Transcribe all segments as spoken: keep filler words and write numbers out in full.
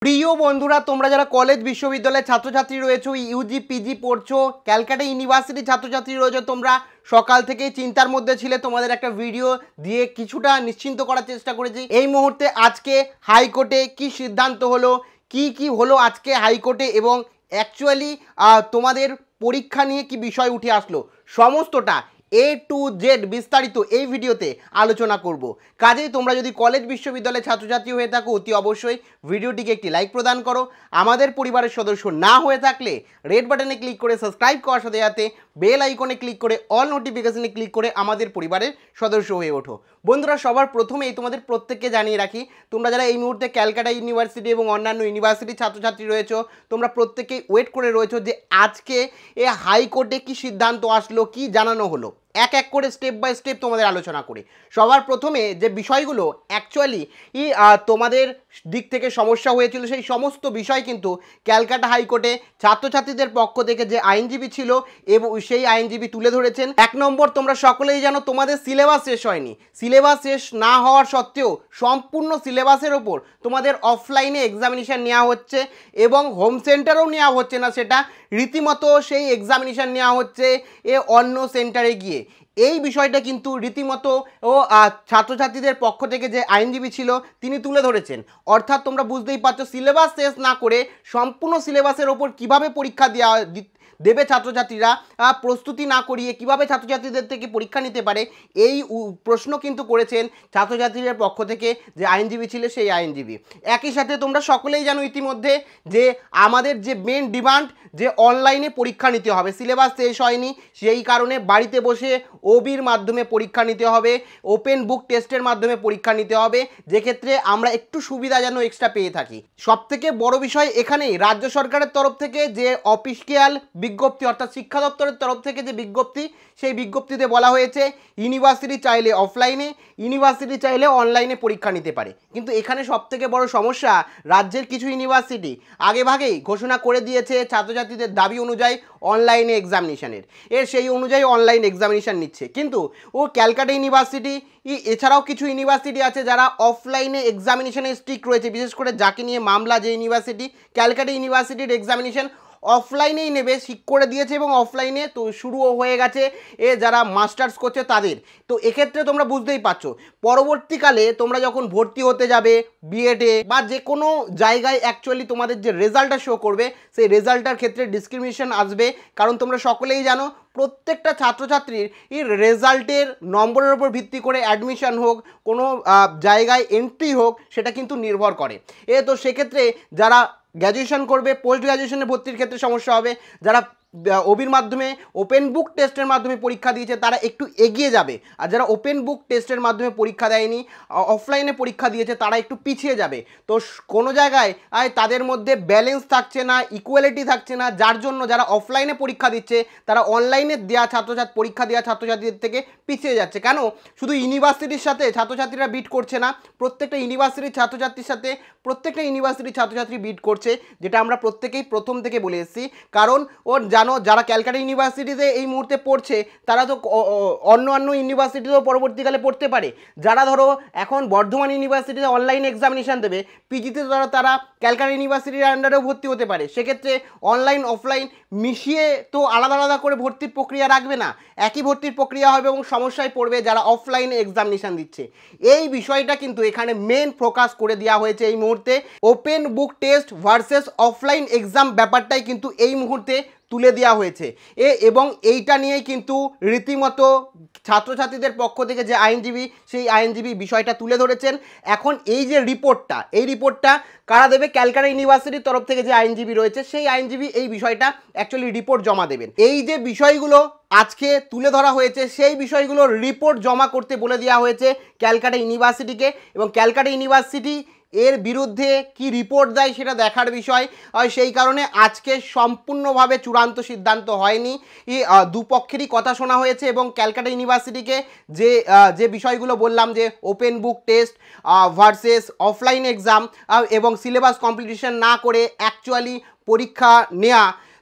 প্রিয় বন্ধুরা, তোমরা যারা কলেজ বিশ্ববিদ্যালয়ের ছাত্রছাত্রী রয়েছো, ইউজি পিজি পড়ছো, ক্যালকাটা ইউনিভার্সিটির ছাত্রছাত্রী রয়েছো, তোমরা সকাল থেকেই চিন্তার মধ্যে ছিলে। তোমাদের একটা ভিডিও দিয়ে কিছুটা নিশ্চিন্ত করার চেষ্টা করেছি। এই মুহূর্তে আজকে হাইকোর্টে কি সিদ্ধান্ত হলো, কি কি হলো আজকে হাইকোর্টে, এবং অ্যাকচুয়ালি তোমাদের পরীক্ষা নিয়ে কি বিষয় উঠে আসলো, সমস্তটা এ টু জেড বিস্তারিত এই ভিডিওতে আলোচনা করব। কাজেই তোমরা যদি কলেজ বিশ্ববিদ্যালয়ের ছাত্রছাত্রী হয়ে থাকো, অতি অবশ্যই ভিডিওটিকে একটি লাইক প্রদান করো। আমাদের পরিবারের সদস্য না হয়ে থাকলে রেড বাটনে ক্লিক করে সাবস্ক্রাইব করার সাথে সাথে বেল আইকনে ক্লিক করে অল নোটিফিকেশনে ক্লিক করে আমাদের পরিবারের সদস্য হয়ে ওঠো। বন্ধুরা, সবার প্রথমেই তোমাদের প্রত্যেককে জানিয়ে রাখি, তোমরা যারা এই মুহূর্তে ক্যালকাটা ইউনিভার্সিটি এবং অন্যান্য ইউনিভার্সিটির ছাত্রছাত্রী রয়েছো, তোমরা প্রত্যেকেই ওয়েট করে রয়েছো যে আজকে এ হাইকোর্টে কি সিদ্ধান্ত আসলো, কি জানানো হলো। এক এক করে স্টেপ বাই স্টেপ তোমাদের আলোচনা করি। সবার প্রথমে যে বিষয়গুলো অ্যাকচুয়ালি তোমাদের দিক থেকে সমস্যা হয়েছিল, সেই সমস্ত বিষয় কিন্তু ক্যালকাটা হাইকোর্টে ছাত্রছাত্রীদের পক্ষ থেকে যে আইনজীবী ছিল এবং সেই আইনজীবী তুলে ধরেছেন। এক নম্বর, তোমরা সকলেই জানো তোমাদের সিলেবাস শেষ হয়নি। সিলেবাস শেষ না হওয়ার সত্ত্বেও সম্পূর্ণ সিলেবাসের ওপর তোমাদের অফলাইনে এক্সামিনেশান নেওয়া হচ্ছে এবং হোম সেন্টারেও নেওয়া হচ্ছে না, সেটা রীতিমতো সেই এক্সামিনেশান নেওয়া হচ্ছে এ অন্য সেন্টারে গিয়ে। এই বিষয়টা কিন্তু রীতিমতো ও ছাত্রছাত্রীদের পক্ষ থেকে যে আইনজীবী ছিল তিনি তুলে ধরেছেন। অর্থাৎ তোমরা বুঝতেই পারছো, সিলেবাস শেষ না করে সম্পূর্ণ সিলেবাসের ওপর কিভাবে পরীক্ষা দেওয়া দেবে ছাত্রছাত্রীরা, প্রস্তুতি না করিয়ে কিভাবে ছাত্রছাত্রীদের থেকে পরীক্ষা নিতে পারে, এই প্রশ্ন কিন্তু করেছেন ছাত্রছাত্রীদের পক্ষ থেকে যে আইনজীবী ছিল সেই আইনজীবী। একই সাথে তোমরা সকলেই জানো ইতিমধ্যে যে আমাদের যে মেন ডিমান্ড যে অনলাইনে পরীক্ষা নিতে হবে, সিলেবাস শেষ হয়নি, সেই কারণে বাড়িতে বসে ওবির মাধ্যমে পরীক্ষা নিতে হবে, ওপেন বুক টেস্টের মাধ্যমে পরীক্ষা নিতে হবে, যেক্ষেত্রে আমরা একটু সুবিধা যেন এক্সট্রা পেয়ে থাকি। সবথেকে বড় বিষয় এখানেই রাজ্য সরকারের তরফ থেকে যে অফিসিয়াল বিজ্ঞপ্তি, অর্থাৎ শিক্ষা দপ্তরের তরফ থেকে যে বিজ্ঞপ্তি, সেই বিজ্ঞপ্তিতে বলা হয়েছে ইউনিভার্সিটি চাইলে অফলাইনে, ইউনিভার্সিটি চাইলে অনলাইনে পরীক্ষা নিতে পারে। কিন্তু এখানে সবথেকে বড় সমস্যা, রাজ্যের কিছু ইউনিভার্সিটি আগেভাগেই ঘোষণা করে দিয়েছে ছাত্রছাত্রীদের দাবি অনুযায়ী অনলাইনে এক্সামিনেশানের, এর সেই অনুযায়ী অনলাইন এক্সামিনেশান নিচ্ছে। কিন্তু ও ক্যালকাটা ইউনিভার্সিটি এছাড়াও কিছু ইউনিভার্সিটি আছে যারা অফলাইনে এক্সামিনেশানে স্ট্রিক্ট রয়েছে, বিশেষ করে যাকে নিয়ে মামলা যে ইউনিভার্সিটি, ক্যালকাটা ইউনিভার্সিটির এক্সামিনেশান অফলাইনেই নেবে ঠিক করে দিয়েছে এবং অফলাইনে তো শুরুও হয়ে গেছে এ যারা মাস্টার্স করছে তাদের। তো এক্ষেত্রে তোমরা বুঝতেই পারছো, পরবর্তীকালে তোমরা যখন ভর্তি হতে যাবে বিএডে বা যে কোনো জায়গায়, অ্যাকচুয়ালি তোমাদের যে রেজাল্টটা শো করবে সেই রেজাল্টটার ক্ষেত্রে ডিসক্রিমিনেশন আসবে। কারণ তোমরা সকলেই জানো প্রত্যেকটা ছাত্রছাত্রীর এই রেজাল্টের নম্বরের উপর ভিত্তি করে অ্যাডমিশন হোক, কোনো জায়গায় এন্ট্রি হোক, সেটা কিন্তু নির্ভর করে। এ তো সেক্ষেত্রে যারা গ্র্যাজুয়েশন করবে, পোস্ট গ্র্যাজুয়েশনে ভর্তির ক্ষেত্রে সমস্যা হবে। যারা ওবির মাধ্যমে ওপেন বুক টেস্টের মাধ্যমে পরীক্ষা দিয়েছে তারা একটু এগিয়ে যাবে, আর যারা ওপেন বুক টেস্টের মাধ্যমে পরীক্ষা দেয়নি, অফলাইনে পরীক্ষা দিয়েছে, তারা একটু পিছিয়ে যাবে। তো কোনো জায়গায় তাদের মধ্যে ব্যালেন্স থাকছে না, ইকুয়ালিটি থাকছে না, যার জন্য যারা অফলাইনে পরীক্ষা দিচ্ছে তারা অনলাইনে দেওয়া ছাত্রছাত্রী পরীক্ষা দেওয়া ছাত্রছাত্রীদের থেকে পিছিয়ে যাচ্ছে। কেন? শুধু ইউনিভার্সিটির সাথে ছাত্রছাত্রীরা বিট করছে না, প্রত্যেকটা ইউনিভার্সিটির ছাত্রছাত্রীর সাথে প্রত্যেকটা ইউনিভার্সিটির ছাত্রছাত্রী বিট করছে, যেটা আমরা প্রত্যেকেই প্রথম থেকে বলে এসেছি। কারণ ওর জানো, যারা ক্যালকাটা ইউনিভার্সিটিতে এই মুহূর্তে পড়ছে তারা তো অন্য অন্য ইউনিভার্সিটিতেও পরবর্তীকালে পড়তে পারে। যারা ধরো এখন বর্ধমান ইউনিভার্সিটিতে অনলাইন এক্সামিনেশান দেবে, পিজিতে ধরো তারা ক্যালকাটা ইউনিভার্সিটির আন্ডারেও ভর্তি হতে পারে। সেক্ষেত্রে অনলাইন অফলাইন মিশিয়ে তো আলাদা আলাদা করে ভর্তির প্রক্রিয়া রাখবে না, একই ভর্তির প্রক্রিয়া হবে এবং সমস্যায় পড়বে যারা অফলাইনে এক্সামিনেশান দিচ্ছে। এই বিষয়টা কিন্তু এখানে মেন ফোকাস করে দেওয়া হয়েছে এই মুহূর্তে। Open book test versus offline exam ব্যাপারটাই কিন্তু এই মুহূর্তে তুলে দেওয়া হয়েছে এ এবং এইটা নিয়েই কিন্তু রীতিমতো ছাত্রছাত্রীদের পক্ষ থেকে যে আইনজীবী, সেই আইনজীবী বিষয়টা তুলে ধরেছেন। এখন এই যে রিপোর্টটা, এই রিপোর্টটা কারা দেবে? ক্যালকাটা ইউনিভার্সিটির তরফ থেকে যে আইনজীবী রয়েছে সেই আইনজীবী এই বিষয়টা অ্যাকচুয়ালি রিপোর্ট জমা দেবেন। এই যে বিষয়গুলো আজকে তুলে ধরা হয়েছে সেই বিষয়গুলোর রিপোর্ট জমা করতে বলে দেওয়া হয়েছে ক্যালকাটা ইউনিভার্সিটিকে, এবং ক্যালকাটা ইউনিভার্সিটি এর বিরুদ্ধে কি রিপোর্ট দেয় সেটা দেখার বিষয়। সেই কারণে আজকে সম্পূর্ণভাবে চূড়ান্ত সিদ্ধান্ত হয়নি, দুপক্ষেরই কথা শোনা হয়েছে এবং ক্যালকাটা ইউনিভার্সিটিকে যে যে বিষয়গুলো বললাম, যে open book test versus offline exam এবং সিলেবাস কমপ্লিটেশন না করে অ্যাকচুয়ালি পরীক্ষা নেওয়া,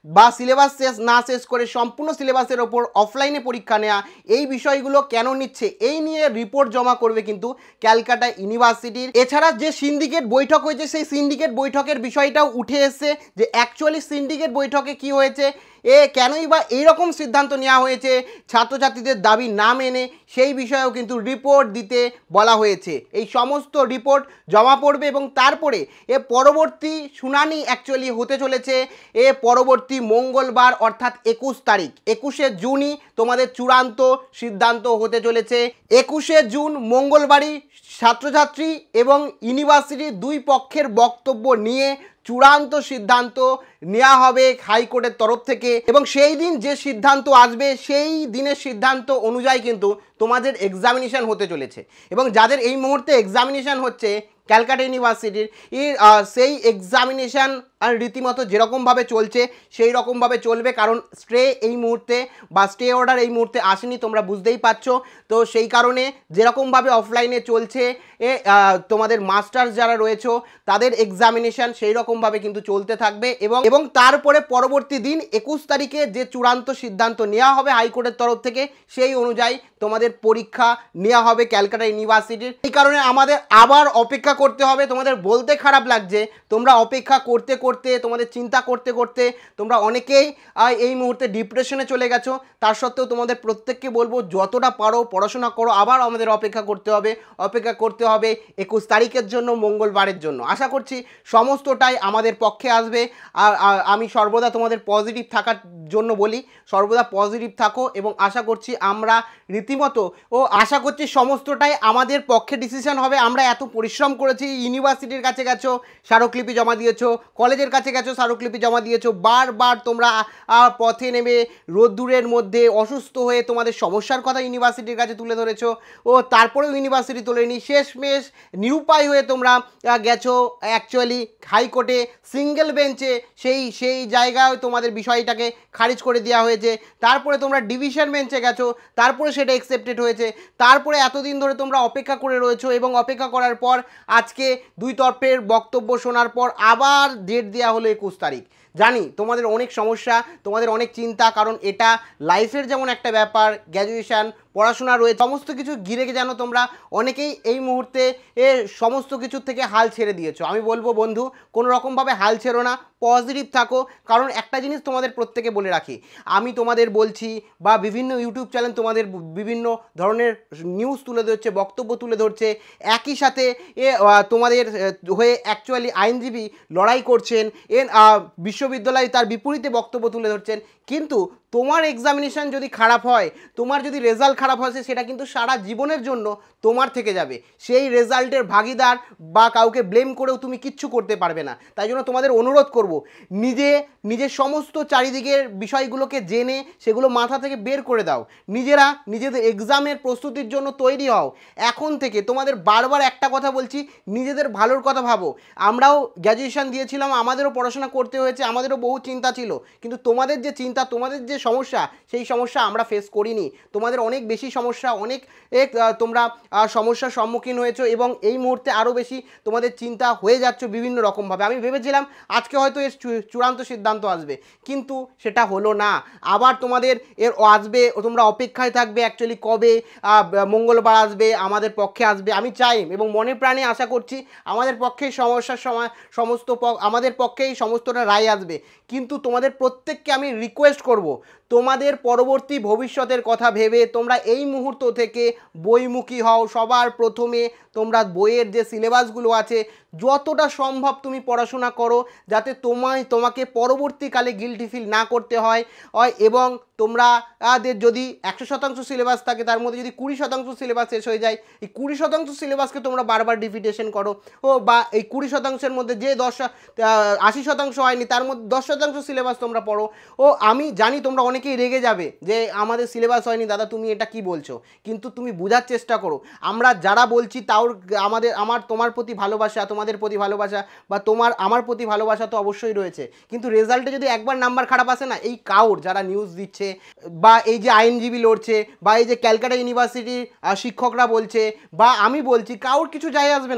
বা সিলেবাস শেষ না শেষ করে সম্পূর্ণ সিলেবাসের ওপর অফলাইনে পরীক্ষা নেওয়া, এই বিষয়গুলো কেন নিচ্ছে এই নিয়ে রিপোর্ট জমা করবে কিন্তু ক্যালকাটা ইউনিভার্সিটির। এছাড়া যে সিন্ডিকেট বৈঠক হয়েছে সেই সিন্ডিকেট বৈঠকের বিষয়টাও উঠে এসেছে যে অ্যাকচুয়ালি সিন্ডিকেট বৈঠকে কি হয়েছে, এ কেনই বা এইরকম সিদ্ধান্ত নেওয়া হয়েছে ছাত্রছাত্রীদের দাবি না মেনে, সেই বিষয়েও কিন্তু রিপোর্ট দিতে বলা হয়েছে। এই সমস্ত রিপোর্ট জমা পড়বে এবং তারপরে এ পরবর্তী শুনানি অ্যাকচুয়ালি হতে চলেছে এ পরবর্তী মঙ্গলবার অর্থাৎ একুশ তারিখ। একুশে জুনই তোমাদের চূড়ান্ত সিদ্ধান্ত হতে চলেছে। একুশে জুন মঙ্গলবারই ছাত্রছাত্রী এবং ইউনিভার্সিটির দুই পক্ষের বক্তব্য নিয়ে চূড়ান্ত সিদ্ধান্ত নেওয়া হবে হাইকোর্টের তরফ থেকে এবং সেই দিন যে সিদ্ধান্ত আসবে সেই দিনের সিদ্ধান্ত অনুযায়ী কিন্তু তোমাদের এক্সামিনেশন হতে চলেছে। এবং যাদের এই মুহূর্তে এক্সামিনেশন হচ্ছে ক্যালকাটা ইউনিভার্সিটির সেই এক্সামিনেশান আর রীতিমতো যেরকমভাবে চলছে সেই রকমভাবে চলবে, কারণ স্টে এই মুহূর্তে বা স্টে অর্ডার এই মুহূর্তে আসেনি, তোমরা বুঝতেই পারছো। তো সেই কারণে যেরকমভাবে অফলাইনে চলছে এ তোমাদের মাস্টার্স যারা রয়েছে তাদের এক্সামিনেশান সেই রকমভাবে কিন্তু চলতে থাকবে এবং এবং তারপরে পরবর্তী দিন একুশ তারিখে যে চূড়ান্ত সিদ্ধান্ত নেওয়া হবে হাইকোর্টের তরফ থেকে সেই অনুযায়ী তোমাদের পরীক্ষা নেওয়া হবে ক্যালকাটা ইউনিভার্সিটির। এই কারণে আমাদের আবার অপেক্ষা করতে হবে। তোমাদের বলতে খারাপ লাগছে, তোমরা অপেক্ষা করতে করতে তোমাদের চিন্তা করতে করতে তোমরা অনেকেই এই মুহূর্তে ডিপ্রেশনে চলে গেছো। তার সত্ত্বেও তোমাদের প্রত্যেককে বলবো যতটা পারো পড়াশোনা করো, আবার আমাদের অপেক্ষা করতে হবে অপেক্ষা করতে হবে একুশ তারিখের জন্য, মঙ্গলবারের জন্য। আশা করছি সমস্তটাই আমাদের পক্ষে আসবে। আর আমি সর্বদা তোমাদের পজিটিভ থাকার জন্য বলি, সর্বদা পজিটিভ থাকো এবং আশা করছি আমরা রীতিমতো ও আশা করছি সমস্তটাই আমাদের পক্ষে ডিসিশন হবে। আমরা এত পরিশ্রম করেছি, ইউনিভার্সিটির কাছে গেছো স্মারকলিপি জমা দিয়েছো, কলেজের কাছে গেছো স্মারকলিপি জমা দিয়েছো, বারবার তোমরা পথে নেমে রোদ্দুরের মধ্যে অসুস্থ হয়ে তোমাদের সমস্যার কথা ইউনিভার্সিটির কাছে তুলে ধরেছো ও তারপরেও ইউনিভার্সিটি তোলেনি। শেষমেশ নিরুপায় হয়ে তোমরা গেছো অ্যাকচুয়ালি হাইকোর্টে সিঙ্গেল বেঞ্চে, সেই সেই জায়গায় তোমাদের বিষয়টাকে খারিজ করে দেওয়া হয়েছে। তারপরে তোমরা ডিভিশন বেঞ্চে গেছো, তারপরে সেটা অ্যাকসেপ্টেড হয়েছে। তারপরে এতদিন ধরে তোমরা অপেক্ষা করে রয়েছো এবং অপেক্ষা করার পর আজকে দুই তরফের বক্তব্য শোনার পর আবার ডেট দেওয়া হলো একুশ তারিখ। জানি তোমাদের অনেক সমস্যা, তোমাদের অনেক চিন্তা, কারণ এটা লাইফের যেমন একটা ব্যাপার, গ্র্যাজুয়েশান পড়াশোনা রয়েছে, সমস্ত কিছু ঘিরে যেন তোমরা অনেকেই এই মুহূর্তে এ সমস্ত কিছুর থেকে হাল ছেড়ে দিয়েছো। আমি বলবো বন্ধু কোনো রকমভাবে হাল ছেড়ো না, পজিটিভ থাকো। কারণ একটা জিনিস তোমাদের প্রত্যেকে বলে রাখি, আমি তোমাদের বলছি বা বিভিন্ন ইউটিউব চ্যানেল তোমাদের বিভিন্ন ধরনের নিউজ তুলে ধরছে, বক্তব্য তুলে ধরছে, একই সাথে এ তোমাদের হয়ে অ্যাকচুয়ালি আইনজীবী লড়াই করছেন, এ বিশ্ববিদ্যালয় তার বিপরীতে বক্তব্য তুলে ধরছেন, কিন্তু তোমার এক্সামিনেশান যদি খারাপ হয়, তোমার যদি রেজাল্ট খারাপ হয়, সেটা কিন্তু সারা জীবনের জন্য তোমার থেকে যাবে। সেই রেজাল্টের ভাগিদার বা কাউকে ব্লেম করেও তুমি কিচ্ছু করতে পারবে না। তাই জন্য তোমাদের অনুরোধ করব, নিজে নিজের সমস্ত চারিদিকের বিষয়গুলোকে জেনে সেগুলো মাথা থেকে বের করে দাও, নিজেরা নিজেদের এক্সামের প্রস্তুতির জন্য তৈরি হও এখন থেকে। তোমাদের বারবার একটা কথা বলছি, নিজেদের ভালোর কথা ভাবো। আমরাও গ্র্যাজুয়েশান দিয়েছিলাম, আমাদেরও পড়াশোনা করতে হয়েছে, আমাদেরও বহু চিন্তা ছিল, কিন্তু তোমাদের যে চিন্তা, তোমাদের যে সমস্যা, সেই সমস্যা আমরা ফেস করিনি। তোমাদের অনেক বেশি সমস্যা, অনেক এক তোমরা সমস্যার সম্মুখীন হয়েছো এবং এই মুহূর্তে আরও বেশি তোমাদের চিন্তা হয়ে যাচ্ছ বিভিন্ন রকমভাবে। আমি ভেবেছিলাম আজকে হয়তো এর চূড়ান্ত সিদ্ধান্ত আসবে, কিন্তু সেটা হলো না। আবার তোমাদের এর আসবে, তোমরা অপেক্ষায় থাকবে অ্যাকচুয়ালি কবে মঙ্গলবার আসবে, আমাদের পক্ষে আসবে। আমি চাই এবং মনে প্রাণে আশা করছি আমাদের পক্ষেই সমস্যার সময় সমস্ত আমাদের পক্ষেই সমস্তটা রায় আসবে। কিন্তু তোমাদের প্রত্যেককে আমি রিকোয়েস্ট করব, তোমাদের পরবর্তী ভবিষ্যতের কথা ভেবে তোমরা এই মুহূর্ত থেকে বইমুখী হও। সবার প্রথমে তোমরা বইয়ের যে সিলেবাসগুলো আছে যতটা সম্ভব তুমি পড়াশোনা করো, যাতে তোমায় তোমাকে পরবর্তীকালে গিল্টি ফিল না করতে হয় এবং তোমরা যদি একশো শতাংশ সিলেবাস থাকে তার মধ্যে যদি কুড়ি শতাংশ সিলেবাস শেষ হয়ে যায়, এই কুড়ি শতাংশ সিলেবাসকে তোমরা বারবার রিপিটেশন করো ও বা এই কুড়ি শতাংশের মধ্যে যে দশ আশি শতাংশ হয়নি তার মধ্যে দশ শতাংশ সিলেবাস তোমরা পড়ো। ও আমি জানি তোমরা অনেকেই রেগে যাবে যে আমাদের সিলেবাস হয়নি দাদা, তুমি এটা কি বলছো, কিন্তু তুমি বোঝার চেষ্টা করো। আমরা যারা বলছি তাও আমাদের আমার তোমার প্রতি ভালোবাসা, তোমাদের প্রতি ভালোবাসা বা তোমার আমার প্রতি ভালোবাসা তো অবশ্যই রয়েছে, কিন্তু রেজাল্টে যদি একবার নাম্বার খারাপ আসে না, এই কাউর যারা নিউজ দিচ্ছে বা এই যে আইনজীবী লড়ছে বা এই যে ক্যালকাটা ইউনিভার্সিটির শিক্ষকরা বলছে বা আমি বলছি, কাউর কিছু যায় আসবে না।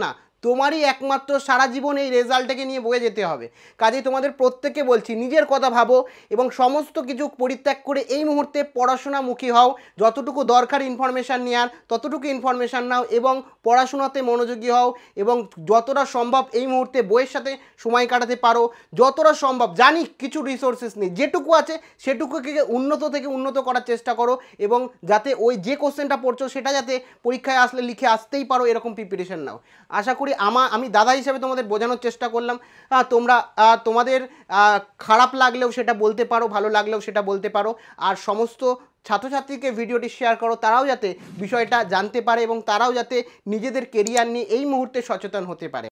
তোমারই একমাত্র সারা জীবন এই রেজাল্টটাকে নিয়ে বয়ে যেতে হবে। কাজেই তোমাদের প্রত্যেককে বলছি নিজের কথা ভাবো এবং সমস্ত কিছু পরিত্যাগ করে এই মুহূর্তে পড়াশোনামুখী হও। যতটুকু দরকার ইনফরমেশান নেওয়ার ততটুকু ইনফরমেশান নাও এবং পড়াশোনাতে মনোযোগী হও এবং যতটা সম্ভব এই মুহূর্তে বইয়ের সাথে সময় কাটাতে পারো। যতটা সম্ভব, জানি কিছু রিসোর্সেস নেই, যেটুকু আছে সেটুকুকে উন্নত থেকে উন্নত করার চেষ্টা করো এবং যাতে ওই যে কোশ্চেনটা পড়ছো সেটা যাতে পরীক্ষায় আসলে লিখে আসতেই পারো এরকম প্রিপারেশন নাও। আশা করি আমার আমি দাদা হিসেবে তোমাদের বোঝানোর চেষ্টা করলাম। তোমরা তোমাদের খারাপ লাগলেও সেটা বলতে পারো, ভালো লাগলেও সেটা বলতে পারো। আর সমস্ত ছাত্রছাত্রীকে ভিডিওটি শেয়ার করো, তারাও যাতে বিষয়টা জানতে পারে এবং তারাও যাতে নিজেদের কেরিয়ার নিয়ে এই মুহূর্তে সচেতন হতে পারে।